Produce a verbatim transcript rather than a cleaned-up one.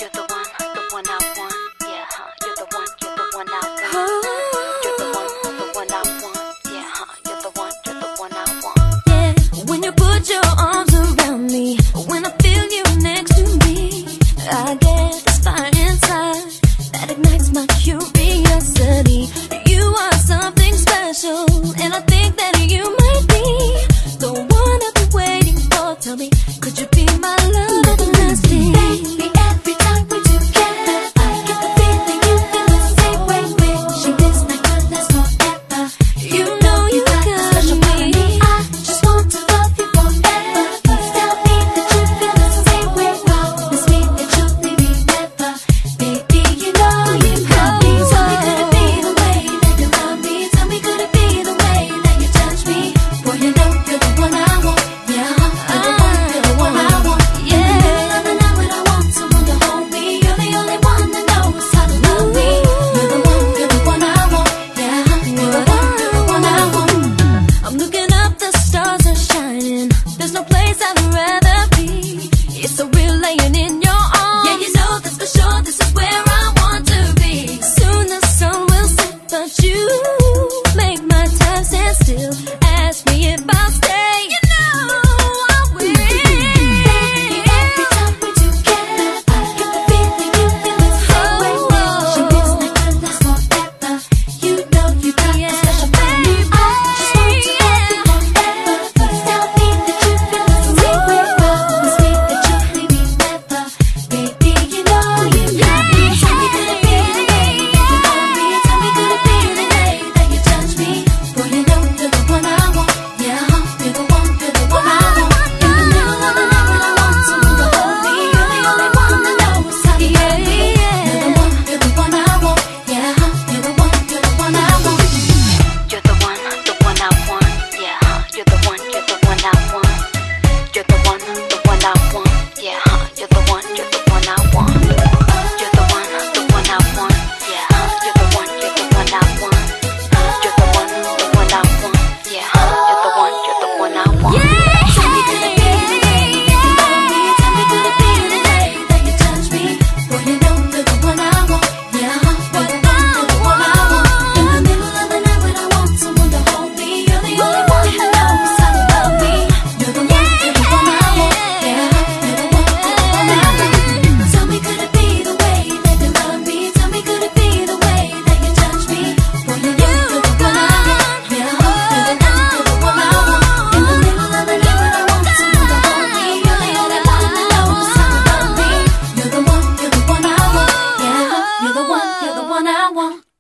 You're the one, the one I want. Yeah, huh? You're the one, you're the one I want. You're the one, the one I want. Yeah, huh? You're the one, you're the one I want. Yeah, when you put your arms around me, when I feel you next to me, I get this fire inside that ignites my curiosity. You are something special, and I think that you might be the one I've been waiting for. Tell me, could you be my love everlasting? Baby, every time we're together, I get the feeling you feel the same way. Wishing this night could last forever. You know you got me. I just want to love you forever. Please tell me that you feel the same way. Promise me that you'll leave me never. Baby, you know you got me. Tell me, could it be the way that you love me? Tell me, could it be the way that you touch me? Boy, you know you're the one I want. Yeah, you're the one, you're the one I want. Yeah, in the middle of the night when I want someone to hold me, you're the only one that knows how to love me. You're the one, you're the one I want. Yeah, you're the one, you're the one I want. I'm looking up, the stars are shining. There's no place I'd rather be. It's so real laying in your arms. Yeah, you know that's for sure. This is where I want to be. Soon the sun will set, but you make my time stand still. Ask me if I'll stay. You know I will. Baby, every time we're together, I get the feeling you feel the same way. Wishing this night could last forever. You know you got the special baby. I just want to love you forever. Please tell me that you feel the same way. Promise me that you'll leave me never. Baby, you know you got me. Tell me, could it be the way that you love me? Tell me, could it be the way that you touch me? Boy, you know you're the one I want. Yeah, you're the one, you're the one I want. In the middle of the night when I want someone to hold me, you're the only one that knows how to love me. You're the one, you're the one I want. Yeah, you're the one, you're the one I want. You're the one, the one I want. Yeah, huh? You're the one, you're the one I want. You're the one, the one I want. Yeah, huh? You're the one, you're the one I want. You're the one, the one I want. Yeah, huh? You're the one, you're the one I want. You're the one, the one I want. Yeah, huh? You're the one, you're the one I want. Tell me, could it be the way that you love me? Tell me, could it be the way that you touch me? Boy, you know you're the one I want. Yeah, you're the one, you're the one I want. In the middle of the night when I want someone to hold me, you're the only one that knows how to love me. You're the one, you're the one I want. Yeah, you're the one, you're the one I want. Tell me, could it be the way that you love me? Tell me, could it be the way that you touch me? Boy, you know you're the one I want. Yeah, you're the one, you're the one I want. In the middle of the night when I want someone to hold me, you're the only one that knows how to love me. You're the one, you're the one I want. Yeah, you're the one, you're the one I want.